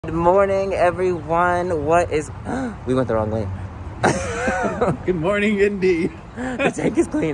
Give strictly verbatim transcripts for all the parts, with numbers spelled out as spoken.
Good morning, everyone. What is... We went the wrong way. Good morning, Indy. The tank is clean.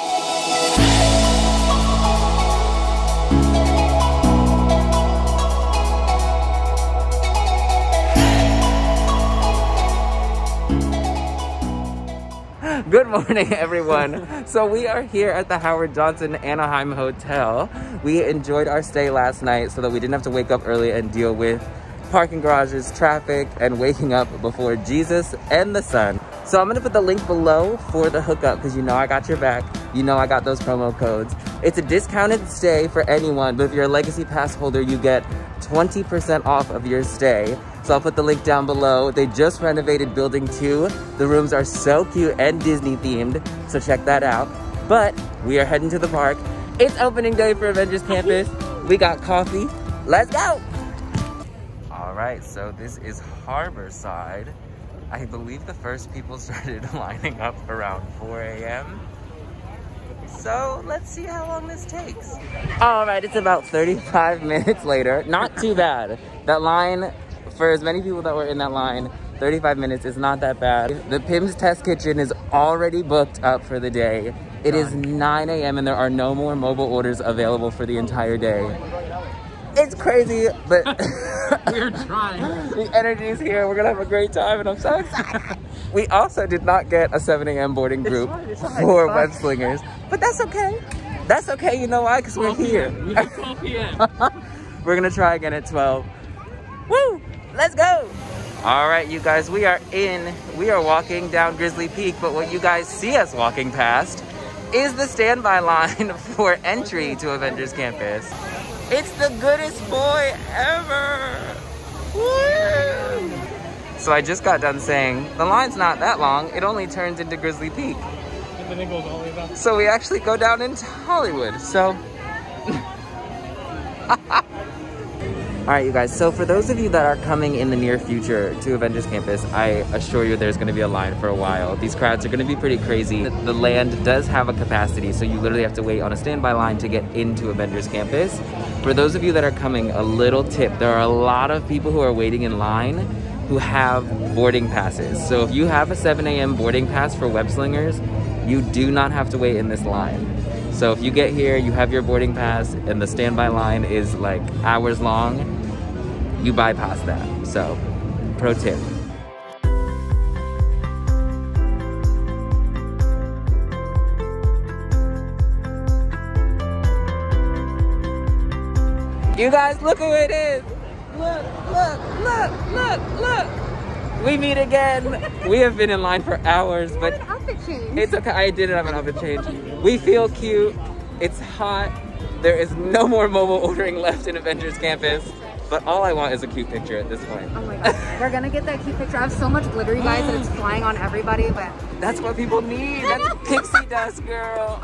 Good morning, everyone. So we are here at the Howard Johnson Anaheim Hotel. We enjoyed our stay last night so that we didn't have to wake up early and deal with parking garages, traffic, and waking up before Jesus and the sun. So I'm gonna put the link below for the hookup because you know I got your back. You know I got those promo codes. It's a discounted stay for anyone, but if you're a Legacy Pass holder, you get twenty percent off of your stay. So I'll put the link down below. They just renovated building two. The rooms are so cute and Disney themed, so check that out. But we are heading to the park. It's opening day for Avengers Campus. We got coffee. Let's go. All right, so this is Harborside. I believe the first people started lining up around four A M So let's see how long this takes. All right, it's about thirty-five minutes later. Not too bad. That line, for as many people that were in that line, thirty-five minutes is not that bad. The Pim's Test Kitchen is already booked up for the day. It is nine A M and there are no more mobile orders available for the entire day. It's crazy, but we're trying. The energy is here. We're gonna have a great time, and I'm so excited. We also did not get a seven A M boarding group it's fine, it's for Web Slingers, but that's okay. That's okay. You know why? Because we're here. We have twelve P M We're gonna try again at twelve. Woo! Let's go. All right, you guys. We are in. We are walking down Grizzly Peak, but what you guys see us walking past is the standby line for entry to Avengers Campus. It's the goodest boy ever! Woo! So I just got done saying, the line's not that long, it only turns into Grizzly Peak. And then it goes all the way back. So we actually go down into Hollywood, so... Alright, you guys, so for those of you that are coming in the near future to Avengers Campus, I assure you there's going to be a line for a while. These crowds are going to be pretty crazy. The land does have a capacity, so you literally have to wait on a standby line to get into Avengers Campus. For those of you that are coming, a little tip. There are a lot of people who are waiting in line who have boarding passes. So if you have a seven A M boarding pass for Web Slingers, you do not have to wait in this line. So if you get here, you have your boarding pass, and the standby line is like hours long, you bypass that. So, pro tip. You guys, look who it is! Look, look, look, look, look! We meet again. We have been in line for hours, but an outfit change. It's okay. I didn't have an outfit change. We feel cute. It's hot. There is no more mobile ordering left in Avengers Campus. But all I want is a cute picture at this point. Oh my god. We're gonna get that cute picture. I have so much glitter, you guys, that it's flying on everybody, but... That's what people need. That's pixie dust, girl.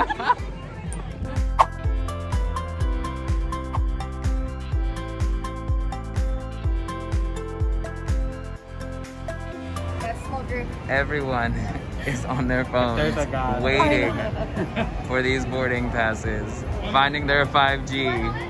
Everyone is on their phones waiting for these boarding passes, finding their five G.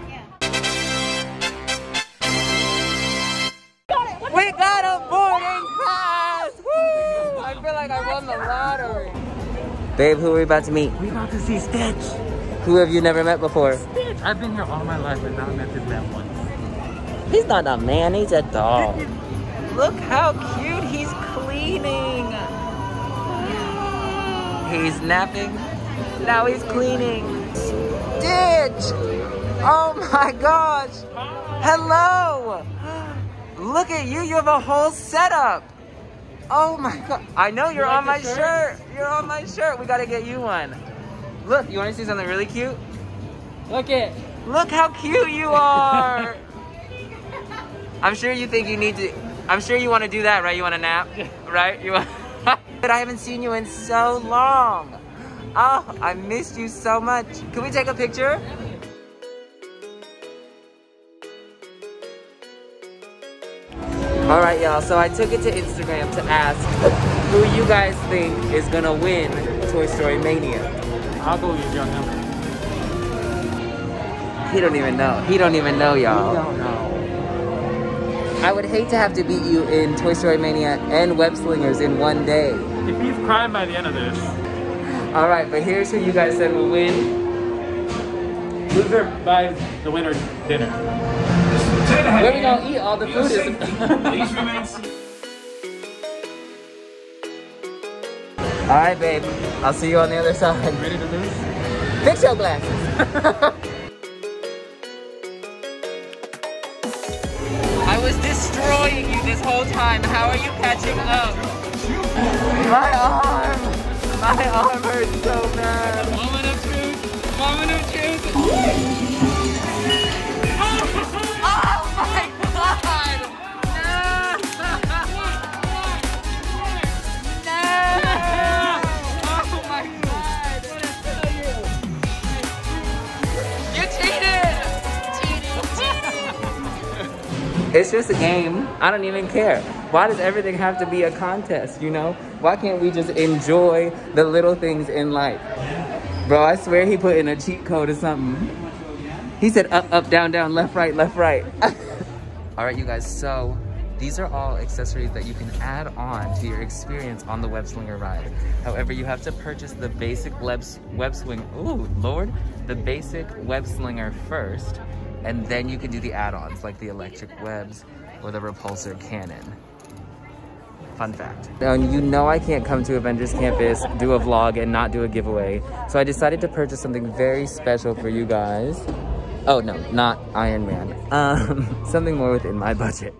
We got a boarding pass! Woo! I feel like I won the lottery. Babe, who are we about to meet? We about to see Stitch. Who have you never met before? Stitch. I've been here all my life and not met this man once. He's not a man, he's a dog. Look how cute he's cleaning. He's napping. Now he's cleaning. Stitch! Oh my gosh! Hello! Look at you, you have a whole setup. Oh my god. I know you're you like on my shirt? shirt. You're on my shirt. We gotta get you one. Look, you wanna see something really cute? Look it. Look how cute you are. I'm sure you think you need to, I'm sure you wanna do that, right? You wanna nap, right? You want, but I haven't seen you in so long. Oh, I missed you so much. Can we take a picture? All right, y'all, so I took it to Instagram to ask who you guys think is gonna win Toy Story Mania. I'll go easy on him. He don't even know. He don't even know, y'all. He don't know. I would hate to have to beat you in Toy Story Mania and Web Slingers in one day. If he's crying by the end of this. All right, but here's who you guys said will win. Loser buys the winner dinner. Where we gonna eat? All the food is. Please remain. All right, babe. I'll see you on the other side. Ready to lose? Fix your glasses. I was destroying you this whole time. How are you catching up? My arm. My arm hurts so bad. Moment of truth. Moment of truth. Oh my God! It's just a game. I don't even care. Why does everything have to be a contest, you know? Why can't we just enjoy the little things in life? Bro, I swear he put in a cheat code or something. He said up, up, down, down, left, right, left, right. All right, you guys, so these are all accessories that you can add on to your experience on the Web Slinger ride. However, you have to purchase the basic web, web swing, ooh, Lord, the basic Web Slinger first, and then you can do the add-ons like the electric webs or the repulsor cannon. Fun fact. Now, you know I can't come to Avengers Campus, do a vlog, and not do a giveaway. So I decided to purchase something very special for you guys. Oh no, not Iron Man. Um, something more within my budget.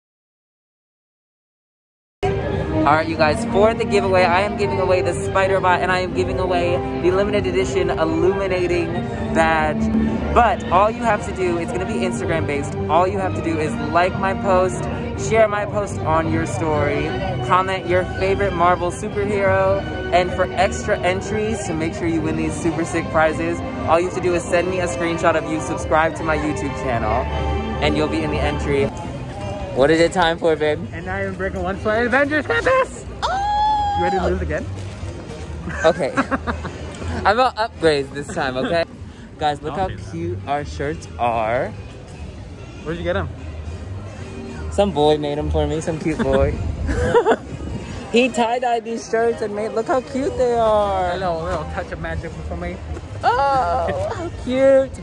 All right, you guys, for the giveaway, I am giving away the Spider-Bot, and I am giving away the limited edition illuminating badge. But all you have to do, it's gonna be Instagram based. All you have to do is like my post, share my post on your story, comment your favorite Marvel superhero, and for extra entries to make sure you win these super sick prizes, all you have to do is send me a screenshot of you subscribe to my YouTube channel, and you'll be in the entry. What is it time for, babe? And I am breaking one for Avengers Campus! Oh! You ready to lose again? Okay. I'm gonna upgrade this time, okay? Guys, look how cute our shirts are. Where'd you get them? Some boy made them for me, some cute boy. He tie-dyed these shirts and made, look how cute they are. A little, little touch of magic for me. Oh, how cute.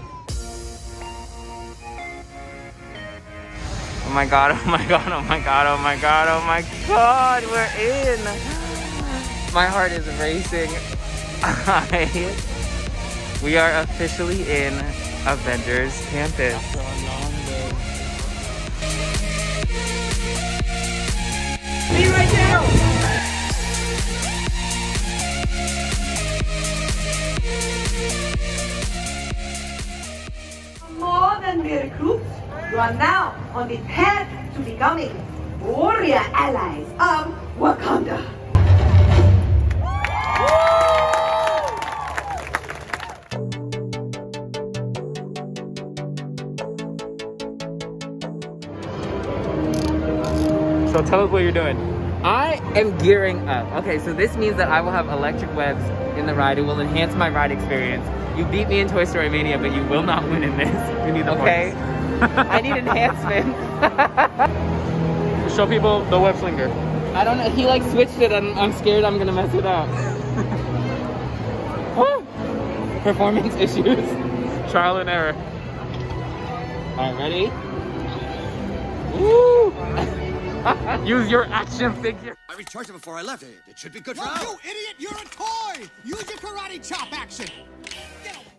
Oh my God, oh my God, oh my God, oh my God, oh my God, we're in. My heart is racing. We are officially in Avengers Campus. After a long day. Be right now! More than mere recruits, you are now on the path to becoming warrior allies of Wakanda. So tell us what you're doing. I am gearing up. Okay, so this means that I will have electric webs in the ride. It will enhance my ride experience. You beat me in Toy Story Mania, but you will not win in this. We need the okay? I need enhancement. Show people the web slinger. I don't know. He like switched it and I'm scared I'm gonna mess it up. Performance issues. Trial and error. Alright, ready? Woo! Use your action figure. I recharged it before I left. It, it should be good for Whoa, now. you idiot! You're a toy! Use your karate chop action! Get away.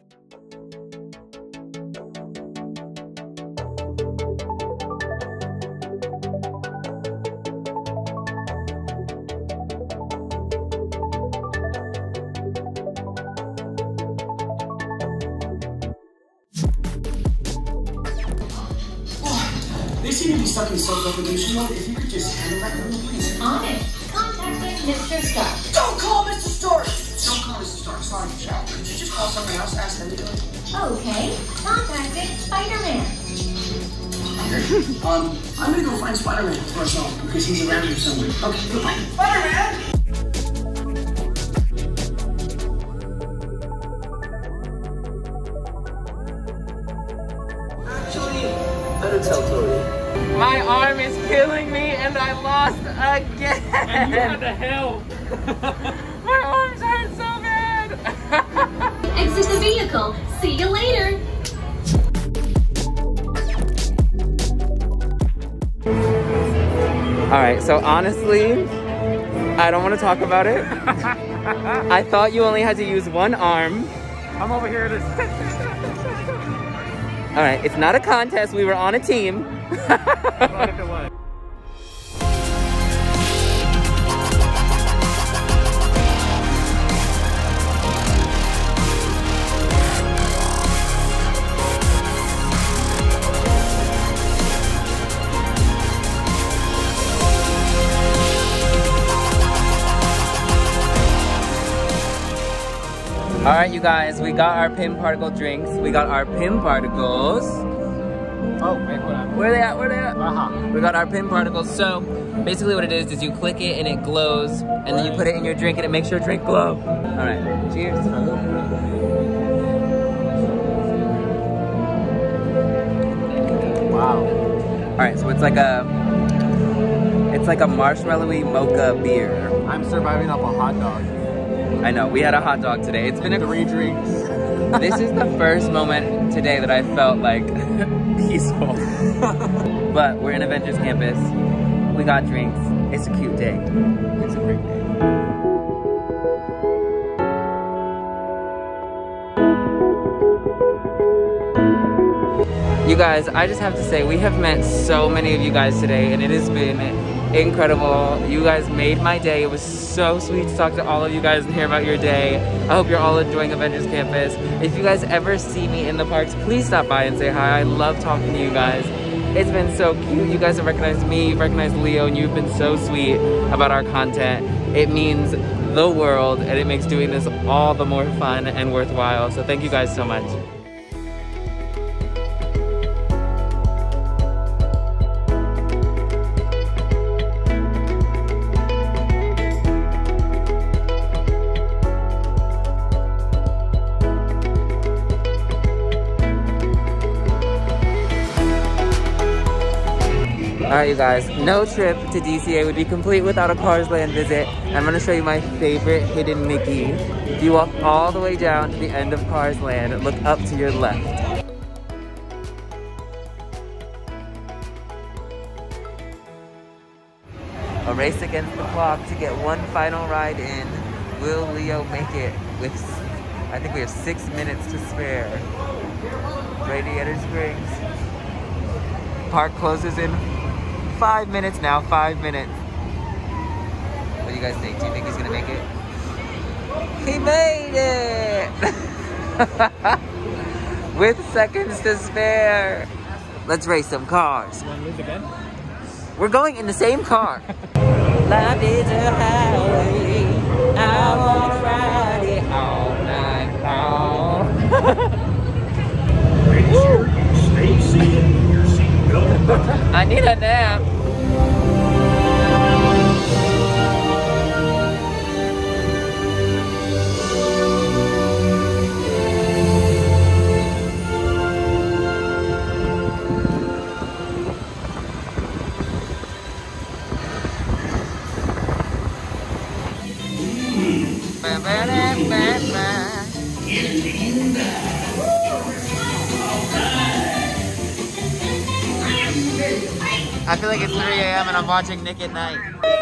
They seem to be stuck in self-replication mode. If you could just handle that for me, please. On it. Contacting Mister Stark. Don't call Mister Stark! Don't call Mister Stark. It's not a job. Could you just call someone else, ask them to do it? Okay. Contacting Spider-Man. um, I'm gonna go find Spider-Man for us all, because he's around here somewhere. Okay, goodbye. Spider-Man! Actually, better tell Tori. My arm is killing me, and I lost again. And you had to help. My arms hurt so bad. Exit the vehicle. See you later. All right, so honestly, I don't want to talk about it. I thought you only had to use one arm. I'm over here to... All right, it's not a contest. We were on a team. What if it was? All right, you guys, we got our Pim Particle drinks. We got our Pim Particles. Oh, wait, hold on. Where are they at? Where are they at? Uh-huh. We got our Pim Particles. So basically what it is, is you click it and it glows, and then you put it in your drink and it makes your drink glow. All right, cheers. Wow. All right, so it's like a, it's like a marshmallowy mocha beer. I'm surviving off a hot dog. I know, we had a hot dog today. It's been a Three drinks. This is the first moment today that I felt like peaceful. But we're in Avengers Campus. We got drinks. It's a cute day. It's a great day. You guys, I just have to say, we have met so many of you guys today, and it has been incredible. You guys made my day. It was so sweet to talk to all of you guys and hear about your day. I hope you're all enjoying Avengers Campus. If you guys ever see me in the parks, please stop by and say hi. I love talking to you guys. It's been so cute. You guys have recognized me, you've recognized Leo, and you've been so sweet about our content. It means the world, and it makes doing this all the more fun and worthwhile. So thank you guys so much. Alright you guys, no trip to D C A would be complete without a Cars Land visit. I'm going to show you my favorite hidden Mickey. If you walk all the way down to the end of Cars Land, look up to your left. A race against the clock to get one final ride in. Will Leo make it? With, I think we have six minutes to spare. Radiator Springs. Park closes in Five minutes now, five minutes. What do you guys think? Do you think he's gonna make it? He made it! With seconds to spare. Let's race some cars. You want to lose again? We're going in the same car. Life is a highway. I wanna ride it all night long. Stay seated. Your seatbelt button. I need a nap. I feel like it's three A M and I'm watching Nick at Night.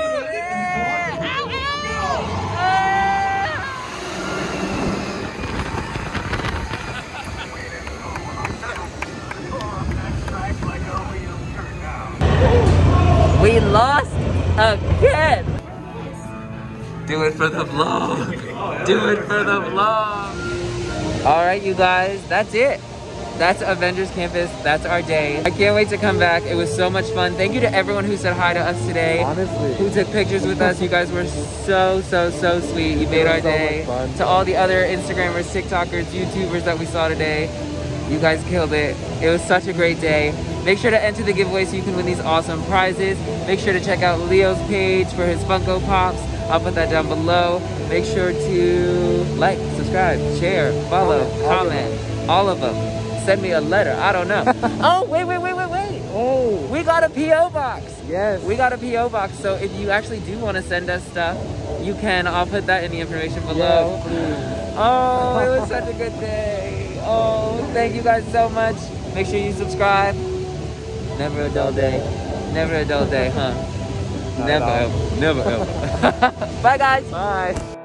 We lost again! Do it for the vlog! Do it for the vlog! Alright you guys, that's it. That's Avengers Campus. That's our day. I can't wait to come back. It was so much fun. Thank you to everyone who said hi to us today. Honestly. Who took pictures with us. You guys were so, so, so sweet. You made our so day. much fun. To all the other Instagrammers, TikTokers, YouTubers that we saw today, you guys killed it. It was such a great day. Make sure to enter the giveaway so you can win these awesome prizes. Make sure to check out Leo's page for his Funko Pops. I'll put that down below. Make sure to like, subscribe, share, follow, comment, all of them. Send me a letter. I don't know. Oh, wait, wait, wait, wait, wait. Oh. We we got a P O box. Yes. We got a P O box. So if you actually do want to send us stuff, you can. I'll put that in the information below. Yes, please. Oh, it was such a good day. Oh, thank you guys so much. Make sure you subscribe. Never a dull day. Never a dull day, huh? Not Never at all. ever. Never ever. Bye, guys. Bye.